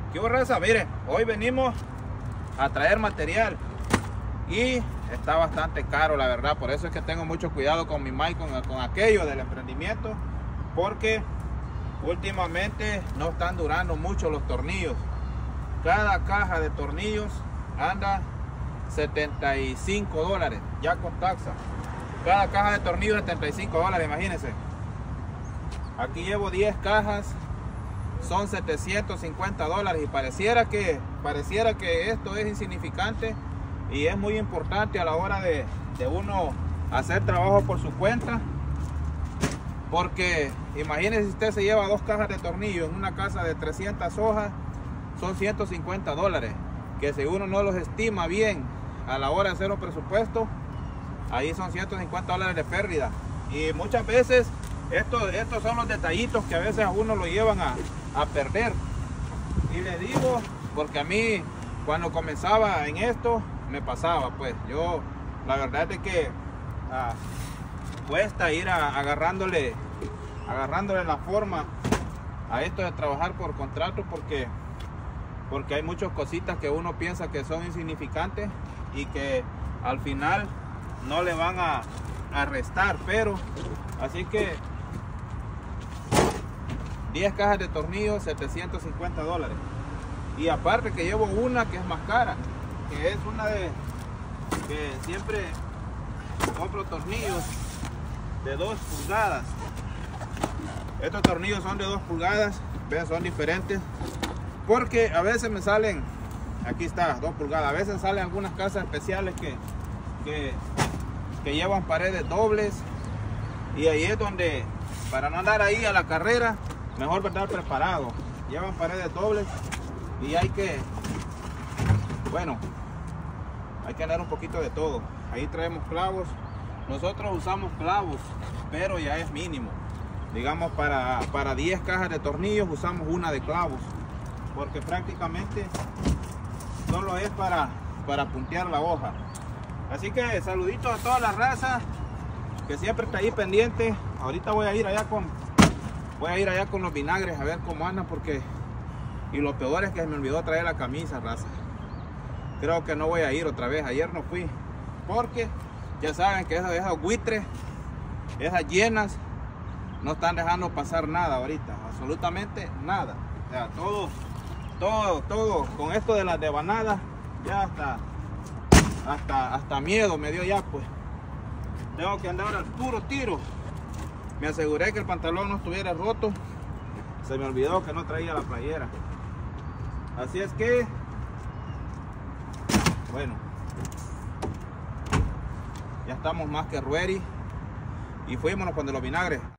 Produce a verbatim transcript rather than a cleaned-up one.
¿Qué hubo, raza? Miren, hoy venimos a traer material y está bastante caro, la verdad. Por eso es que tengo mucho cuidado con mi mic, con, con aquello del emprendimiento, porque últimamente no están durando mucho los tornillos. Cada caja de tornillos anda setenta y cinco dólares, ya con taxa. Cada caja de tornillos setenta y cinco dólares, imagínense. Aquí llevo diez cajas, son setecientos cincuenta dólares, y pareciera que pareciera que esto es insignificante y es muy importante a la hora de, de uno hacer trabajo por su cuenta, porque imagínense, si usted se lleva dos cajas de tornillos en una casa de trescientas hojas, son ciento cincuenta dólares, que si uno no los estima bien a la hora de hacer un presupuesto, ahí son ciento cincuenta dólares de pérdida. Y muchas veces estos, estos son los detallitos que a veces a uno lo llevan a, a perder. Y le digo, porque a mí cuando comenzaba en esto me pasaba, pues yo la verdad es que ah, cuesta ir a, agarrándole agarrándole la forma a esto de trabajar por contrato, porque porque hay muchas cositas que uno piensa que son insignificantes y que al final no le van a, a restar, pero así que diez cajas de tornillos, setecientos cincuenta dólares. Y aparte que llevo una que es más cara, que es una de que siempre compro tornillos de dos pulgadas. Estos tornillos son de dos pulgadas, ven, son diferentes, porque a veces me salen, aquí está, dos pulgadas, a veces salen algunas casas especiales que, que, que llevan paredes dobles, y ahí es donde, para no andar ahí a la carrera, mejor estar preparado. Llevan paredes dobles y hay que, bueno, hay que andar un poquito de todo. Ahí traemos clavos, nosotros usamos clavos, pero ya es mínimo. Digamos, para, para diez cajas de tornillos usamos una de clavos, porque prácticamente solo es para, para puntear la hoja. Así que saluditos a toda la raza que siempre está ahí pendiente. Ahorita voy a ir allá con voy a ir allá con los vinagres a ver cómo andan, porque y lo peor es que se me olvidó traer la camisa, raza. Creo que no voy a ir otra vez. Ayer no fui porque ya saben que esos, esos buitres, esas llenas, no están dejando pasar nada ahorita, absolutamente nada. O sea, todo todo todo con esto de las devanadas, ya hasta hasta hasta miedo me dio ya, pues tengo que andar al puro tiro. Me aseguré que el pantalón no estuviera roto, se me olvidó que no traía la playera, así es que bueno, ya estamos más que ready y fuímonos cuando los vinagres.